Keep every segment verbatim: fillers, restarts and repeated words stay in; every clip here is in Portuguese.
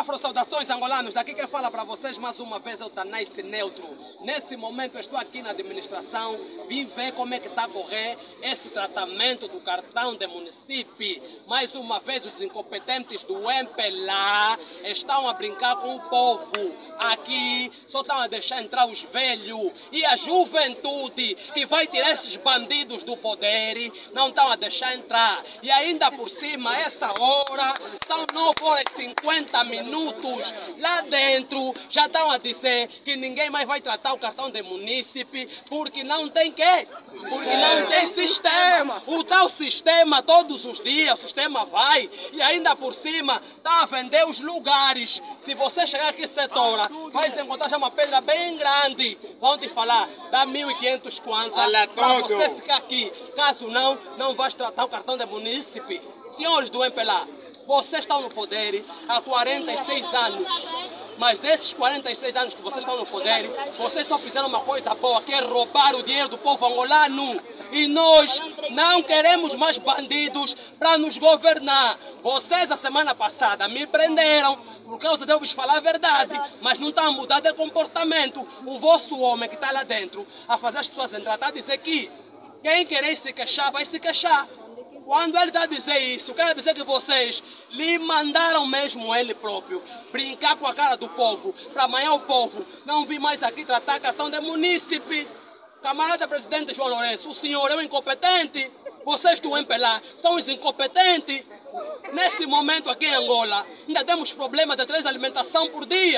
Afro, saudações angolanos, daqui quem fala para vocês mais uma vez é o Tanaice Neutro. Nesse momento eu estou aqui na administração, vim ver como é que está a correr esse tratamento do cartão de município. Mais uma vez os incompetentes do M P L A estão a brincar com o povo. Aqui só estão a deixar entrar os velhos e a juventude que vai tirar esses bandidos do poder, não estão a deixar entrar. E ainda por cima, essa hora, são nove horas e cinquenta minutos. Lá dentro já estão a dizer que ninguém mais vai tratar o cartão de munícipe porque não tem quê? Porque não tem sistema. O tal sistema, todos os dias, o sistema vai e ainda por cima está a vender os lugares. Se você chegar aqui setora, vai encontrar já uma pedra bem grande. Vão te falar, dá mil e quinhentos kwanza para você ficar aqui. Caso não, não vais tratar o cartão de munícipe. Senhores do M P L A, vocês estão no poder há quarenta e seis anos. Mas esses quarenta e seis anos que vocês estão no poder, vocês só fizeram uma coisa boa, que é roubar o dinheiro do povo angolano. E nós não queremos mais bandidos para nos governar. Vocês, a semana passada, me prenderam por causa de eu vos falar a verdade, mas não estão a mudar de comportamento. O vosso homem que está lá dentro, a fazer as pessoas entrar, está a dizer que quem querer se queixar, vai se queixar. Quando ele está a dizer isso, quer dizer que vocês lhe mandaram mesmo ele próprio brincar com a cara do povo, para amanhã o povo não vir mais aqui tratar cartão de munícipe. Camarada presidente João Lourenço, o senhor é um incompetente, vocês do M P L A são os incompetentes. Nesse momento aqui em Angola, ainda temos problema de três alimentação por dia.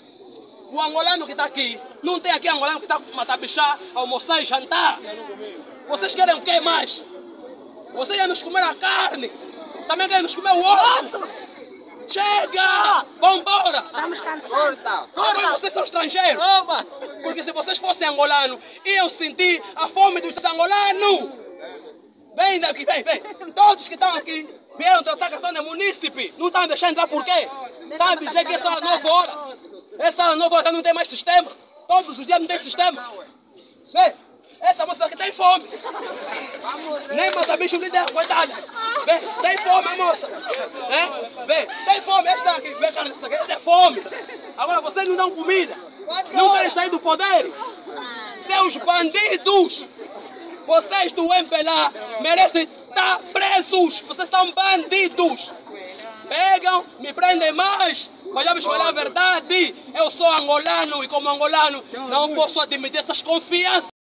O angolano que está aqui, não tem aqui angolano que está a matabichar, almoçar e jantar. Vocês querem o que mais? Vocês querem nos comer a carne, também querem nos comer o osso. Chega! Vambora! Estamos cansados. Agora vocês são estrangeiros. Porque se vocês fossem angolanos, iam sentir a fome dos angolanos. Vem daqui, vem, vem. Todos que estão aqui vieram tratar cartão de munícipe. Não estão deixando entrar por quê? Estão a dizer que essa hora nove horas. Essa hora nove horas não tem mais sistema. Todos os dias não tem sistema. Vem. Essa moça aqui tem fome. Nem mata bicho lhe der, coitada. Vem, tem fome a moça. É? Vem, tem fome. Esta aqui, vem, cara, esta aqui tem fome. Agora vocês não dão comida. Não querem sair do poder. Seus bandidos. Vocês do M P L A merecem estar presos. Vocês são bandidos. Pegam, me prendem mais. Mas já me falar a verdade. Eu sou angolano e como angolano não posso admitir essas confianças.